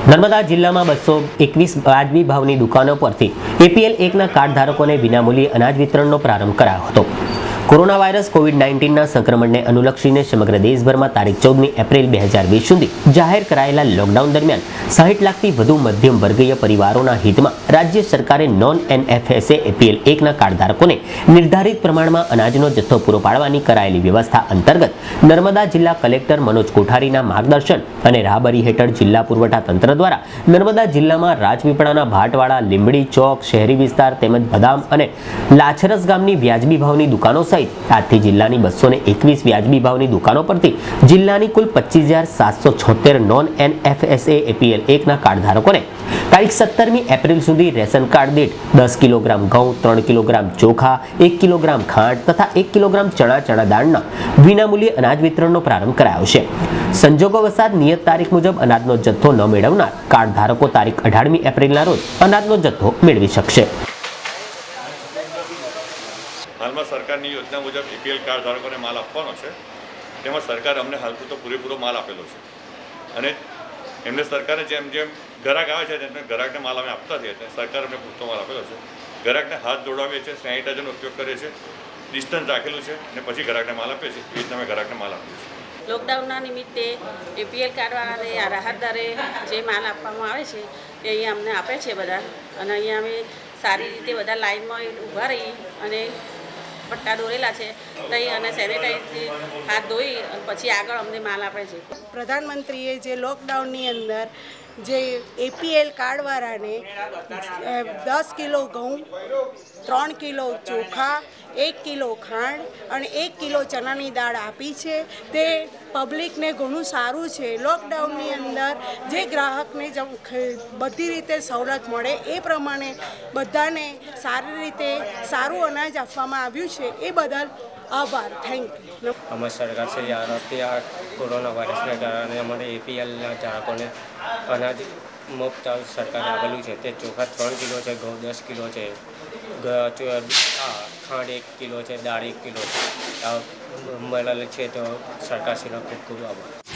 નર્મદા જિલ્લામાં 221 વાજબી ભાવની દુકાનો પરથી APL 1ના કાર્ડ ધારકોને વિનામૂલ્યે અનાજ વિતરણનો પ્રારંભ કરાયો હતો। કોરોના વાયરસ કોવિડ-19ના સંક્રમણને અનુલક્ષીને સમગ્ર દેશભરમાં તારીખ 14 એપ્રિલ 2020 સુધી જાહેર કરાયેલા લોકડાઉન દરમિયાન 60 લાખથી વધુ મધ્યમ વર્ગીય પરિવારોના હિતમાં રાજ્ય સરકારે નોન NFSA APL 1ના કાર્ડ ધારકોને નિર્ધારિત પ્રમાણમાં અનાજનો જથ્થો પૂરો પાડવાની કરાયેલી વ્યવસ્થા અંતર્ગત નર્મદા જિલ્લા કલેક્ટર મનોજ કોઠારીના માર્ગદર્શન અને રાહબરી હેઠળ જિલ્લા પુરવઠા તંત્ર દ્વારા નર્મદા જિલ્લામાં રાજપીપળાના ભાટવાડા, લીંબડી ચોક, શહેરી વિસ્તાર તેમજ બદામ અને લાછરસ ગામની વ્યાજબી ભાવની દુકાનો આજથી જિલ્લાની 221 વ્યાજબી ભાવની દુકાનો પરથી જિલ્લાની કુલ 25,776 નોન NFSA APL 1ના કાર્ડ ધારકોને તારીખ 17મી એપ્રિલ સુધી રેશન કાર્ડ દીઠ 10 કિલોગ્રામ ઘઉં, 3 કિલોગ્રામ ચોખા, 1 કિલોગ્રામ ખાંડ તથા 1 કિલોગ્રામ ચણા દાળના વિનામૂલ્યે અનાજ વિતરણનો પ્રારંભ કરાયો છે। સંજોગોવશાત નિયત તારીખ મુજબ અનાજનો જથ્થો ન મેળવનાર કાર્ડ ધારકો તારીખ 18મી એપ્રિલના રોજ અનાજનો જથ્થો મેળવી શકશે। હાલમાં સરકારની યોજના મુજબ APL કાર્ડ ધારકોને માલ આપવાનો છે। તેમાં સરકારે અમને હાલ તો પૂરેપૂરો માલ આપેલો છે અને એમને સરકારે જેમ જેમ ગ્રાહક આવે છે તેમને ગ્રાહકને માલ અમે આપતા થયા છે। સરકારે અમને પૂરતો માલ આપેલો છે। ગ્રાહકને હાથ જોડાવીએ છીએ, સેનિટાઈઝરનો ઉપયોગ કરીએ છીએ, ડિસ્ટન્સ રાખેલું છે અને પછી ગ્રાહકને માલ આપીએ છીએ। એ રીતના અમે ગ્રાહકને માલ આપીએ છીએ। લોકડાઉનના નિમિત્તે APL કાર્ડવાળાને રાહત દરે જે માલ આપવામાં આવે છે તે અહીંયા અમને આપે છે બધા, અને અહીંયા અમે સારી રીતે બધા લાઈનમાં ઊભા રહી અને પટ્ટા દોરેલા છે તઈ અને સેનેટાઈઝથી હાથ ધોઈ અને પછી આગળ અમને માલ આપે છે। પ્રધાનમંત્રીએ જે લોકડાઉનની અંદર જે APL કાર્ડવાળાને 10 કિલો ઘઉં, 3 કિલો ચોખા, 1 કિલો ખાંડ અને 1 કિલો ચણાની દાળ આપી છે તે પબ્લિકને ઘણું સારું છે। લોકડાઉનની અંદર જે ગ્રાહકને બધી રીતે સવલત મળે એ પ્રમાણે બધાને સારી રીતે સારું અનાજ આપવામાં આવ્યું છે, એ બદલ આભાર, થેન્ક યુ। અમારી સરકાર છે આ કોરોના વાયરસને કારણે અમારે APLના ગ્રાહકોને અનાજ મુફ્ત સરકારે આપેલું છે। તે ચોખા 3 કિલો છે, ઘઉં 10 કિલો છે, ખાંડ 1 કિલો છે, દાળ 1 કિલો છે, મળેલ છે। તો સરકારશ્રીનો ખૂબ ખૂબ આભાર।